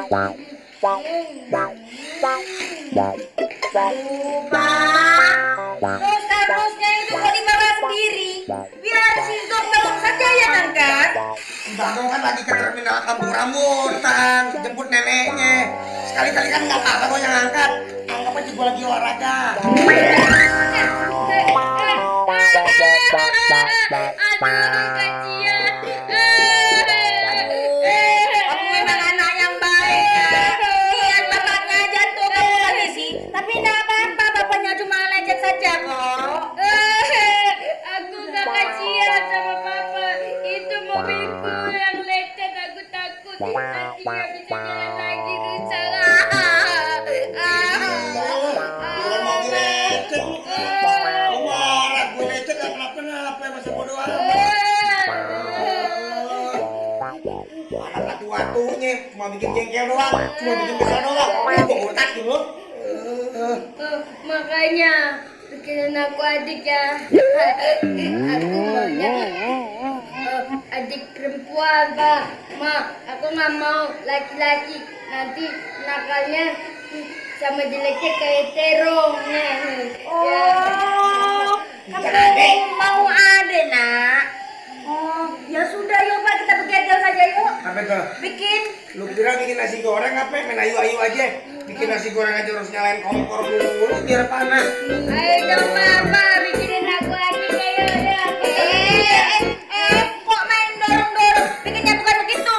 Terusnya itu kok dibawa sendiri? Biar si dokter saja yang angkat. Bagong kan lagi ke terminal kampung rambutan, jemput neneknya. Sekali-kali kan nggak apa-apa kok yang angkat. Anggap aja gue lagi olahraga. Kamu memang anak yang baik. Lihat bapaknya jatuh kamu lagi sih. Tapi enggak apa-apa, bapaknya cuma lecet saja kok. Aku gak kasihan sama papa. Itu mobilku yang lecet, aku takut nanti gak bisa jalan lagi, rusak. Bukan mau lecet. Kamu marah gue lecet gak kenapa-napa masa bodo amat. Anak tua-tuanya cuma bikin jengkel doang, cuma bikin kesal doang. Gue utak dulu. Makanya bikinin aku adik ya. Aku maunya adik perempuan, Pak. Ma, aku nggak mau laki-laki. Nanti nakalnya sama jeleknya kayak terong. Oh, kamu mau ada nak? Oh, ya sudah yuk Pak, kita begadang saja yuk. Apa tuh? Bikin. Lu kira bikin nasi goreng apa? Main ayu-ayu aja. Bikin nasi goreng aja harus nyalain kompor dulu biar panas. Ayo dong, Papa, bikinin aku adik ya. Kok main dorong-dorong? Bikinnya bukan begitu.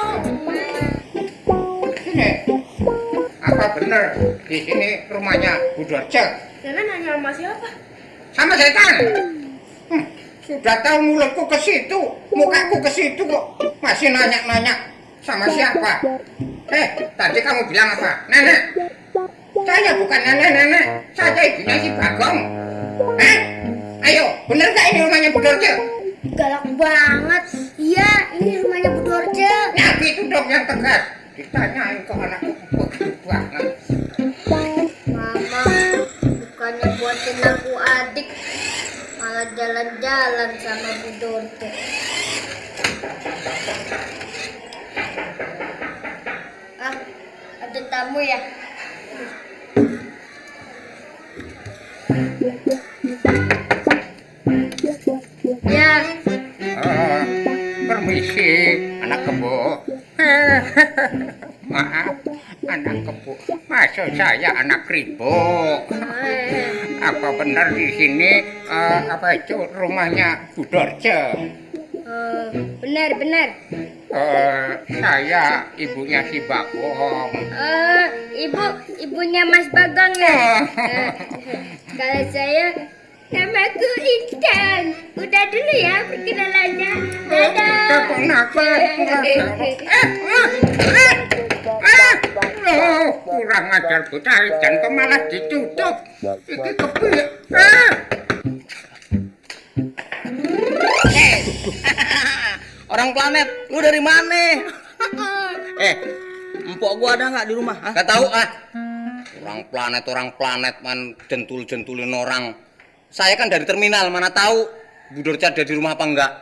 Sini, apa bener di sini rumahnya Bu Dorce? Jangan nanya sama siapa? Sama setan. Sudah tahu mulutku ke situ, mukaku ke situ kok masih nanya-nanya sama siapa? Tadi kamu bilang apa? Nenek? Saya bukan nenek-nenek, saya ibunya si Bagong. Ayo, bener gak ini rumahnya Bu Dorce? Galak banget. Iya, ini rumahnya Bu Dorce. Nah, itu dong yang tegas. Ditanyain ke anakku begitu banget. Mama, bukannya buatin aku adik, malah jalan-jalan sama Bu Dorce. Ah, ada tamu ya? Ya, Permisi, anak kebo. Maaf, anak kebo. Maksud saya anak kribo. Apa benar di sini apa itu rumahnya Bu Dorce? benar. Saya ibunya si Bagong. Ibunya Mas Bagong ya. Kalau saya namaku Intan. Udah dulu ya perkenalannya. Dadah. Kenapa? Kurang ajar bocah dan kok malah ditutup. Iki kepiye? Orang planet, lu dari mana? Empok gua ada nggak di rumah? Gak tahu ah. Orang planet man jentul-jentulin orang. Saya kan dari terminal, mana tahu Bu Dorce ada di rumah apa enggak?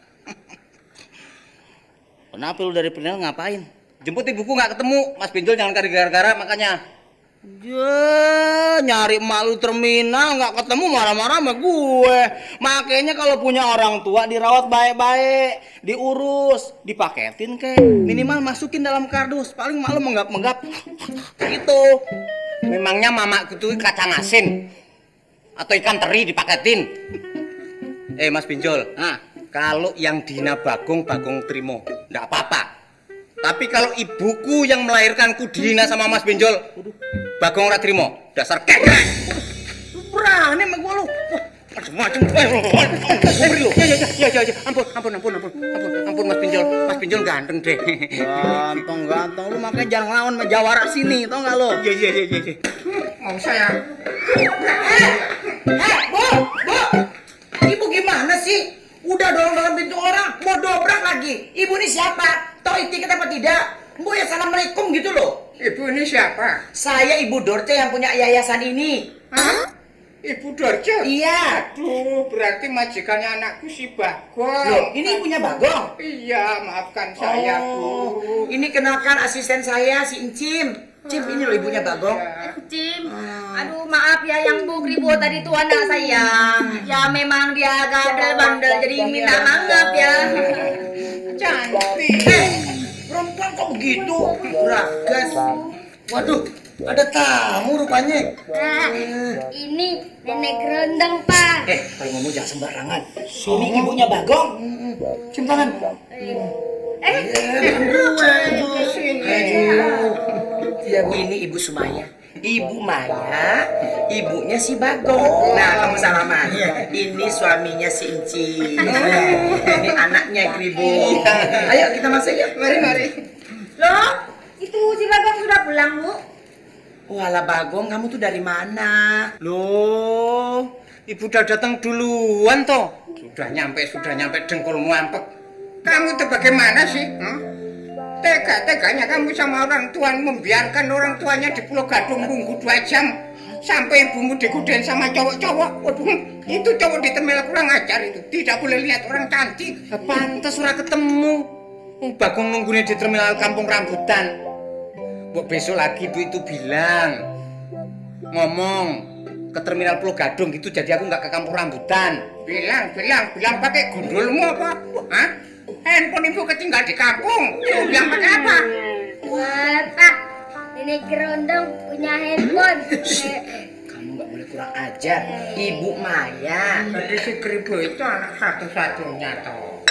Kenapa lu dari terminal ngapain? Jemput ibuku nggak ketemu, Mas Benjol jangan cari gara-gara makanya. Ya, nyari emak lu terminal nggak ketemu marah-marah sama gue. Makanya kalau punya orang tua dirawat baik-baik, diurus, dipaketin ke, minimal masukin dalam kardus, paling malu menggap-menggap gitu. Memangnya mamaku tuh kacang asin atau ikan teri dipaketin? Mas Benjol, kalau yang Dina Bagong terimo, nggak apa-apa. Tapi kalau ibuku yang melahirkanku Dina sama Mas Benjol, Bagong ora trimo, dasar kekrek. Berani sama gua lu. Macam-macam. Ya. Ampun Mas Benjol. Mas Benjol ganteng deh. Ganteng lu makanya jangan ngelawan sama jawara sini, tau gak lu? Iya. Mau saya. Bu! Ibu gimana sih? Udah dorong-dorong pintu orang, mau dobrak lagi. Ibu ini siapa? Tahu tiket apa tidak? Bu ya assalamualaikum gitu loh. Ibu ini siapa? Saya Ibu Dorce yang punya yayasan ini. Hah? Ibu Dorjo. Iya. Aduh, berarti majikannya anakku si Bagong. Loh, ini ibunya Bagong. Iya, maafkan saya, Bu. Ini kenalkan asisten saya si Encim. Cim, ini loh ibunya Bagong. Cim, aduh maaf ya yang Bu Kribo tadi itu anak saya. Ya memang dia agak bandel jadi minta maaf ya. Cantik. Perempuan kok begitu? Ragas. Waduh, ada tamu rupanya. Nah, ini nenek gerondong, Pak. Kalau ngomong jangan sembarangan. Ini ibunya Bagong. Cium tangan. Ya, ini Ibu Sumaya. Ibu Maya, ibunya si Bagong. Nah, kamu salaman. Ini suaminya si Inci. Ini anaknya Kribo. Ayo kita masuk yuk. Mari. Loh, itu si Bagong sudah pulang, Bu? Walah Bagong, kamu tuh dari mana? Loh, ibu udah datang duluan toh. Sudah nyampe dengkulmu ampek. Kamu tuh bagaimana sih? Tega-teganya kamu sama orang tua membiarkan orang tuanya di Pulau Gadung nunggu 2 jam sampai ibumu digodain sama cowok-cowok. Waduh, itu cowok di Temel kurang ajar itu. Tidak boleh lihat orang cantik. Pantes ora ketemu. Bagong nunggunya di terminal Kampung Rambutan. Buat besok lagi ibu itu bilang ngomong ke terminal Pulau Gadung gitu, jadi aku nggak ke Kampung Rambutan. Bilang pakai gundulmu apa? Hah? Handphone ibu ketinggal di kampung. Ibu bilang pakai apa? Wah, Pak. Nenek gerondong punya handphone. Kamu nggak boleh kurang ajar. Ibu Maya. Jadi si Kribo itu anak satu-satunya toh.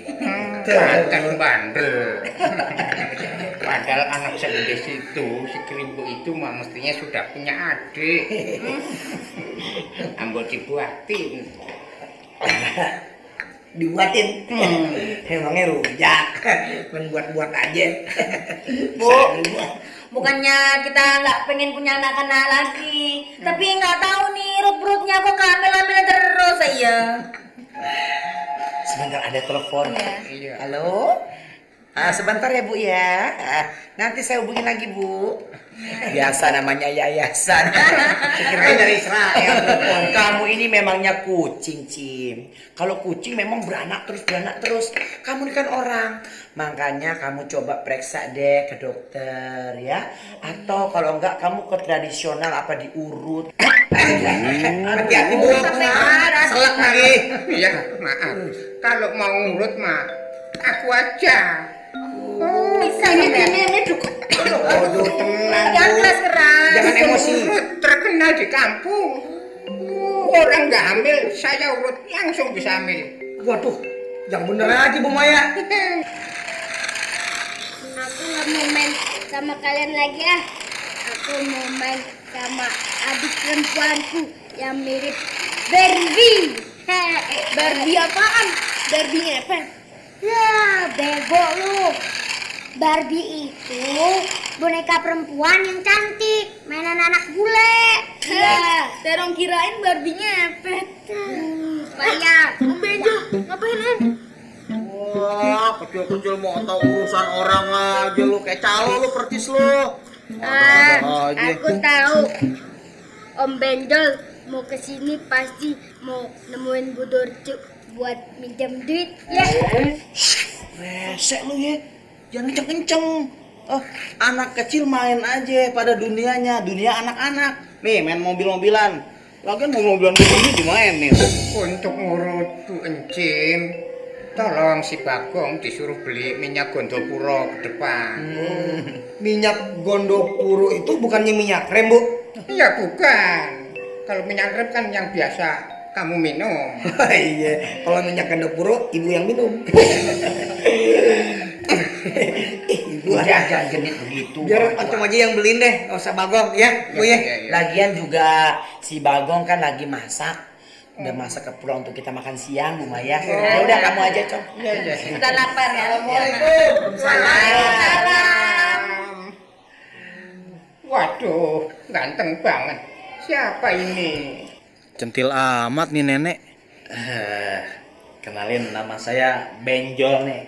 Bandel. Padahal anak segendis itu, si Kribo itu mah mestinya sudah punya adik. Ambil dibuatin. Dibuatin. Emangnya rujak. Buat aja. Bu, bukannya kita nggak pengen punya anak-anak lagi, tapi nggak tahu nih perutnya kok hamil terus saya. Sebentar ada telepon. Iya. Halo? Sebentar ya Bu ya. Nanti saya hubungin lagi Bu. Biasa namanya yayasan. Sekiranya dari Israel. Kamu ini memangnya kucing, Cim. Kalau kucing memang beranak terus. Kamu ini kan orang. Makanya kamu coba periksa deh ke dokter ya. Atau kalau enggak kamu ke tradisional apa diurut. Hati-hati Bu. Selak lagi. Iya, maaf. Kalau mau ngurut mah aku aja. Bisa Ini cukup. Aduh, tenang Jangan Bu. keras-keras. Jangan emosi. Urut terkenal di kampung. Orang nggak hamil, saya urut langsung bisa hamil. Waduh, yang bener aja Bu Maya. Aku nggak mau main sama kalian lagi ah. Aku mau main sama adik perempuanku yang mirip Barbie. Barbie apaan? Barbie ngepet. Ya, bego lu. Barbie itu boneka perempuan yang cantik, mainan anak bule. Ya, terong kirain Barbie ngepet. Payah. Bejo, ngapain? Wah, kecil-kecil mau tahu urusan orang aja lu, kayak calo lu percis lu. Aku tahu Om Benjol mau kesini pasti mau nemuin Bu Dorjo buat minjem duit ya. Resek lu ya, jangan kenceng-kenceng. Anak kecil main aja pada dunianya, dunia anak-anak. Nih main mobil-mobilan, lagian mobil-mobilan begini dimainin. Untuk ngurut Bu Encim, tolong si Bagong disuruh beli minyak Gondopuro ke depan. Minyak Gondopuro itu bukannya minyak rem Bu? Iya bukan. Kalau minyak rem kan yang biasa kamu minum. Iya, kalau minyak Gondopuro ibu yang minum. Ibu Jangan genit begitu. biar Oncom aja yang beliin deh, nggak usah Bagong ya, Bu ya. Iya. Lagian juga si Bagong kan lagi masak. Udah masak ke pulau untuk kita makan siang, Bu Maya. Ya udah kamu aja, Com. Iya. Kita lapar ya. Waduh, ganteng banget. Siapa ini? Centil amat nih nenek. Kenalin, nama saya Benjol nih.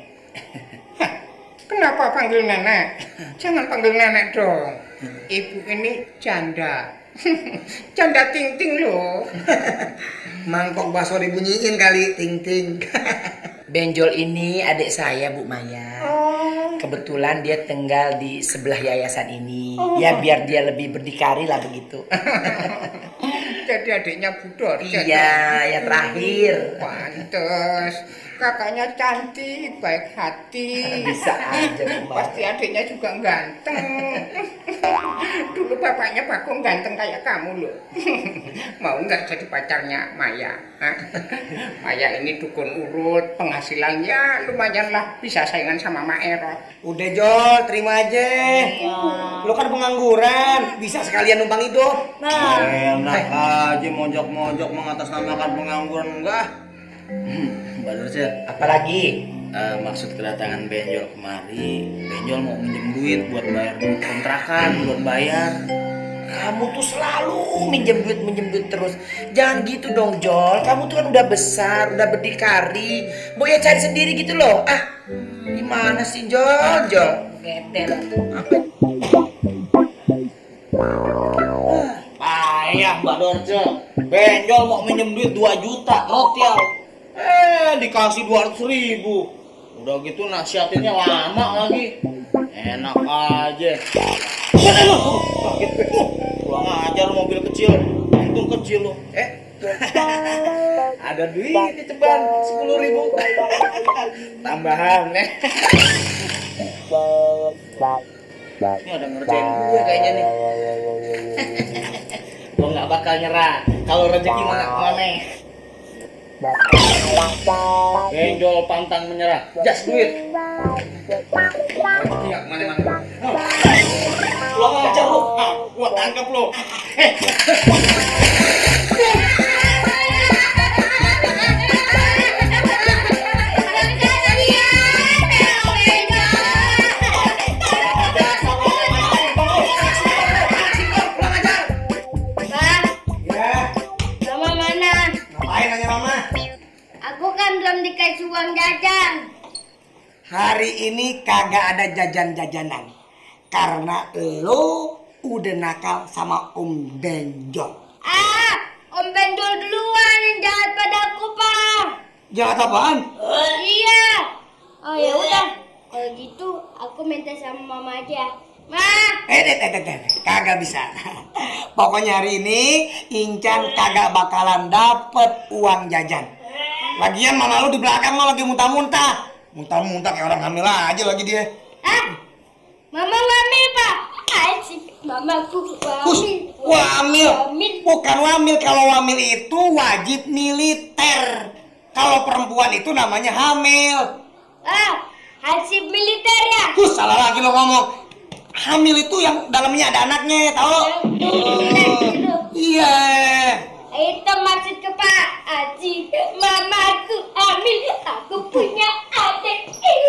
Kenapa panggil nenek? Jangan panggil nenek dong. Ibu ini janda. Canda ting-ting loh. Mangkok bakso dibunyiin kali, ting-ting. Benjol ini adik saya, Bu Maya. Kebetulan dia tinggal di sebelah yayasan ini. Ya biar dia lebih berdikari lah begitu. Jadi adiknya Bu Dorce. Iya, ya terakhir. Pantes. Kakaknya cantik, baik hati. Bisa aja, Bu Maya. Pasti adiknya juga ganteng. Dulu bapaknya Bagong ganteng kayak kamu loh. Mau nggak jadi pacarnya Maya? Hah? Maya ini dukun urut, penghasilannya lumayan lah, bisa saingan sama Mak Erot. Udah Jol, terima aja. Lo kan pengangguran, bisa sekalian numpang hidup. Enak aja mojok-mojok mengatasnamakan pengangguran enggak. Mbak Dorce, Apalagi? maksud kedatangan Benjol kemari, Benjol mau minjem duit buat bayar kontrakan, buat bayar. Kamu tuh selalu minjem duit terus. Jangan gitu dong, Jol. Kamu tuh kan udah besar, udah berdikari. Mau ya cari sendiri gitu loh. Gimana sih, Jol? Payah Mbak Dorce. Benjol mau minjem duit 2 juta notial. Dikasih 200.000. Udah gitu nasihatinnya lama lagi. Enak aja. Pulang ajar mobil kecil. Untung kecil lo. Ada duit di ceban 10.000. Tambahan nih. Ini ada ngerjain gue kayaknya nih. Gue nggak bakal nyerah. Kalau rezeki mana? Benjol pantang menyerah. Jas duit. Iya, mana-mana. Lo ngajar lo. Gua tangkap lo. Mama mana? Ngapain nanya Mama? Aku kan belum dikasih uang jajan. Hari ini kagak ada jajan-jajanan. Karena lo udah nakal sama Om Benjol. Om Benjol duluan yang jahat padaku, Pak. Jahat apaan? Iya. Oh ya udah. Kalau gitu aku minta sama Mama aja. Ma. Kagak bisa. Pokoknya hari ini Incan kagak bakalan dapet uang jajan. Lagian Mama lu di belakang lo lagi muntah-muntah. Muntah-muntah kayak orang hamil aja lagi dia. Mama ngambil, Pak. Asik. Mamaku Wamil. Bukan wamil. Kalau wamil itu wajib militer. Kalau perempuan itu namanya hamil. Hansip militer ya? Salah lagi lo ngomong. Hamil itu yang dalamnya ada anaknya, tau lo? Iya. Itu maksud ke Pak Haji. Mamaku hamil, aku punya adik.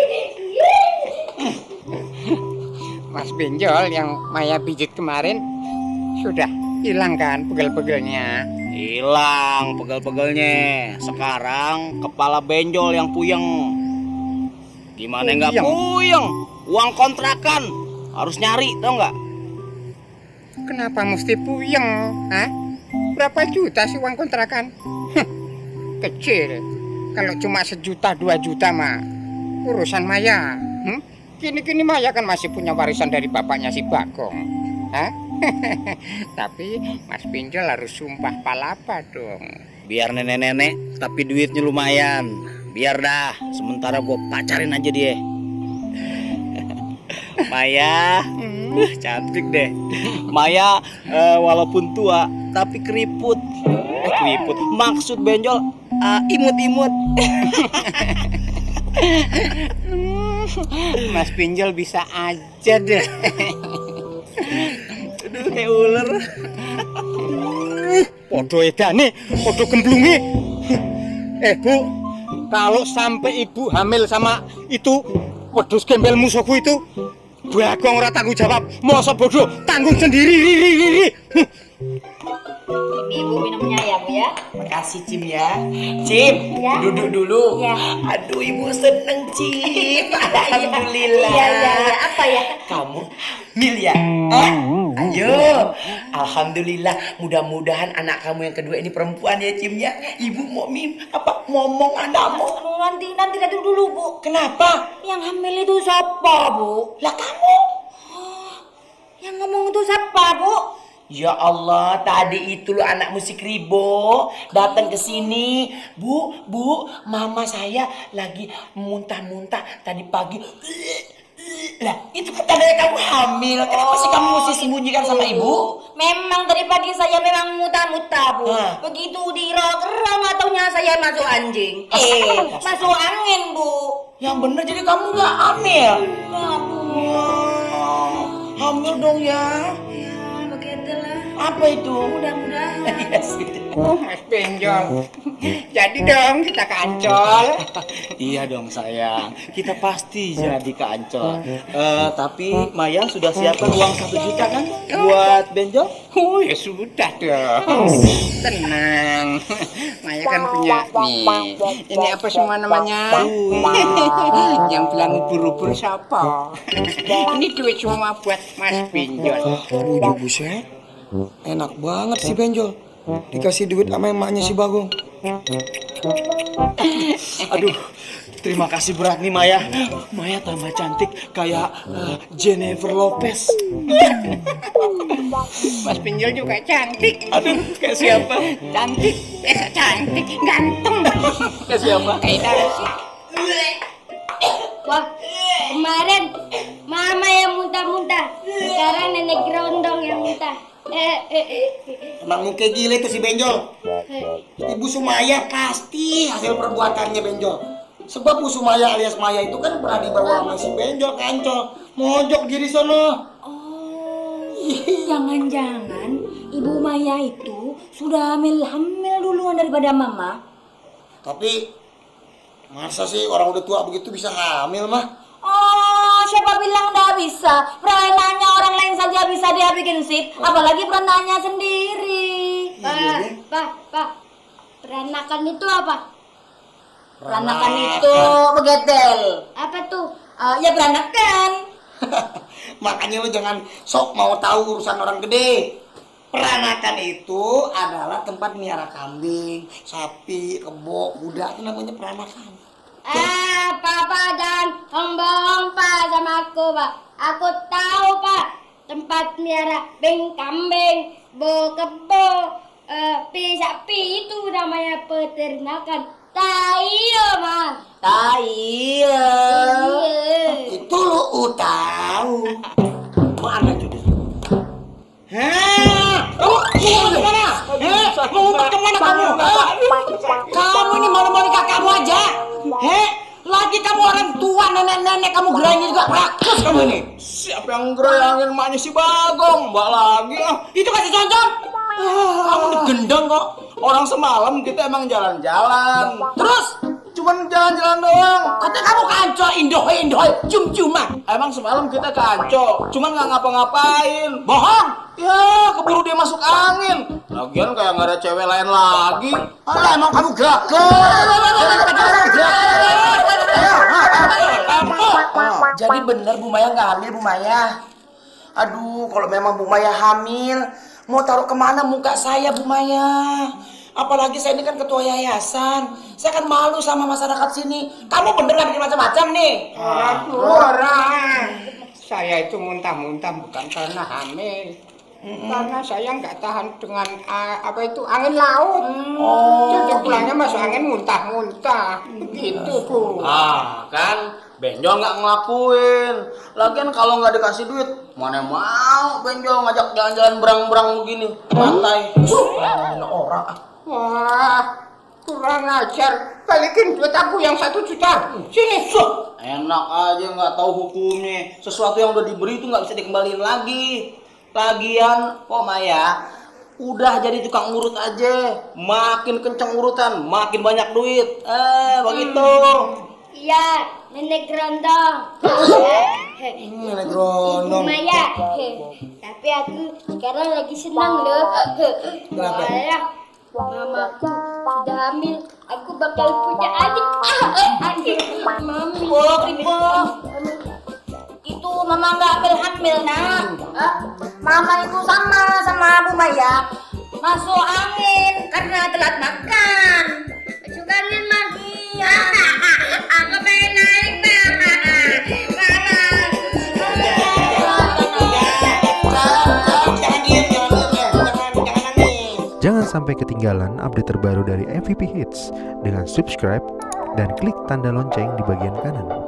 Mas Benjol yang Maya pijit kemarin sudah hilang kan pegel-pegelnya? Hilang pegel-pegelnya. Sekarang kepala Benjol yang puyeng. Gimana nggak puyeng? Uang kontrakan harus nyari, tau nggak? Kenapa mesti puyeng? Berapa juta sih uang kontrakan? Kecil. Kalau cuma 1 juta 2 juta mah urusan Maya. Kini Maya kan masih punya warisan dari bapaknya si Bagong. Tapi Mas Benjol harus sumpah palapa dong. Biar nenek-nenek, tapi duitnya lumayan. Biar dah, sementara gue pacarin aja dia. Maya, cantik deh. Maya walaupun tua, tapi keriput. Keriput, maksud Benjol imut-imut. Mas Benjol bisa aja deh. Aduh, kayak ular. Podo edane, podo gemblunge. Bu, kalau sampai ibu hamil sama itu wedhus gembel musuhku itu, Bagong ora tanggung jawab. Mosok bodoh tanggung sendiri. Ini Ibu minumnya ya, Bu ya. Makasih Cim ya. Cim, Ya. duduk dulu. Ya. Aduh Ibu seneng Cim. Alhamdulillah. Iya. Apa ya? Kamu hamil ya? Ayo. Alhamdulillah. Mudah-mudahan anak kamu yang kedua ini perempuan ya Cim ya. Ibu mau ngomong anakmu. Nanti dulu, Bu. Kenapa? Yang hamil itu siapa, Bu? Lah kamu. Yang ngomong itu siapa, Bu? Ya Allah, tadi itu lo anak musik Ribo datang ke sini. Bu, mama saya lagi muntah-muntah tadi pagi. Lah, itu kan tandanya kamu hamil. Kenapa sih kamu mesti sembunyikan sama ibu? Memang dari pagi saya memang muntah-muntah, Bu. Begitu dirok-rok nggak taunya saya masuk anjing. Masuk angin, Bu. Yang bener jadi kamu nggak hamil? Enggak, Bu. Hamil dong ya. Ya, begitulah. Apa itu? Mudah-mudahan. Ya sudah. Mas Benjol. Jadi dong kita ke Ancol. Iya dong sayang, kita pasti jadi ke Ancol. Tapi Maya sudah siapkan uang 1 juta kan buat benjol? Oh ya sudah dong. Tenang. Maya kan punya nih. Ini apa semua namanya? Yang bilang ubur-ubur siapa? Ini duit semua buat Mas Benjol. Udah buset, enak banget si Benjol. Dikasih duit sama emaknya si Bagong. Aduh, terima kasih berat nih Maya. Maya tambah cantik kayak Jennifer Lopez. Mas Benjol juga cantik. Aduh, kayak siapa? Cantik, cantik, ganteng. Kayak siapa? Kayak Darsi. Wah, kemarin mama yang muntah-muntah. Sekarang nenek gerondong yang muntah. Emang muka gila itu si Benjol. Ibu Sumaya pasti hasil perbuatannya Benjol. Sebab Bu Sumaya alias Maya itu kan pernah dibawa sama si Benjol ke Ancol. Mojok diri sono. Jangan-jangan Ibu Maya itu sudah hamil duluan daripada Mama. Tapi masa sih orang udah tua begitu bisa hamil mah? Oh, siapa bilang nggak bisa? Perananya orang lain saja bisa dia bikin sip, apalagi perananya sendiri. Pak, peranakan itu apa? Peranakan itu begetel. Apa tuh? Ya peranakan. Makanya lu jangan sok mau tahu urusan orang gede. Peranakan itu adalah tempat miara kambing, sapi, kebo, kuda, itu namanya peranakan. Papa jangan ngomong Pak sama aku, Pak. Aku tahu, Pak. Tempat miara kambing, kebo, sapi itu namanya peternakan. Tayo, Pak. Tayo. Itu lu tahu. Mana judul? Mau kemana kamu? Kamu ini malu-malu kakakmu aja. Lagi kamu orang tua, nenek-nenek kamu gerayangin juga rakus kamu ini. Siapa yang gerayangin emaknya si Bagong? Mbak lagi ah. Itu kasih contoh. Kamu digendong kok. Orang semalam kita emang jalan-jalan. Terus Cuman jalan-jalan doang. katanya kamu kancol indoy, cium-ciuman. Emang semalam kita ke Ancol, cuman nggak ngapa-ngapain. Bohong. Ya, keburu dia masuk angin. Lagian kayak nggak ada cewek lain lagi. Alah, emang kamu gagal. Jadi bener Bu Maya nggak hamil Bu Maya. Aduh, kalau memang Bu Maya hamil, mau taruh kemana muka saya Bu Maya? Apalagi saya ini kan ketua yayasan. Saya kan malu sama masyarakat sini. Kamu bener nggak bikin macam-macam nih? Orang. Saya itu muntah-muntah bukan karena hamil. Karena saya nggak tahan dengan angin laut. Jadi pulangnya masuk angin muntah-muntah. Begitu Bu. Kan Benjol nggak ngelakuin. Lagian kalau nggak dikasih duit, mana mau Benjol ngajak jalan-jalan berang-berang begini, santai. Orang. Wah, kurang ajar. Balikin duit aku yang 1 juta. Sini. Enak aja nggak tahu hukumnya. Sesuatu yang udah diberi itu nggak bisa dikembaliin lagi. Lagian, kok Maya, udah jadi tukang urut aja. Makin kenceng urutan, makin banyak duit. Begitu. Iya, nenek gerondong. Nenek gerondong. Ibu Maya. Tapi aku sekarang lagi senang loh. Kenapa? Mamaku sudah hamil. Aku bakal punya adik. Adik mami. Ibu. Itu mama nggak hamil nak. Mama itu sama Bu Maya masuk angin karena telat makan. Masuk angin mah. Iya. Aku pengen naik mama. Jangan sampai ketinggalan update terbaru dari MVP Hits dengan subscribe dan klik tanda lonceng di bagian kanan.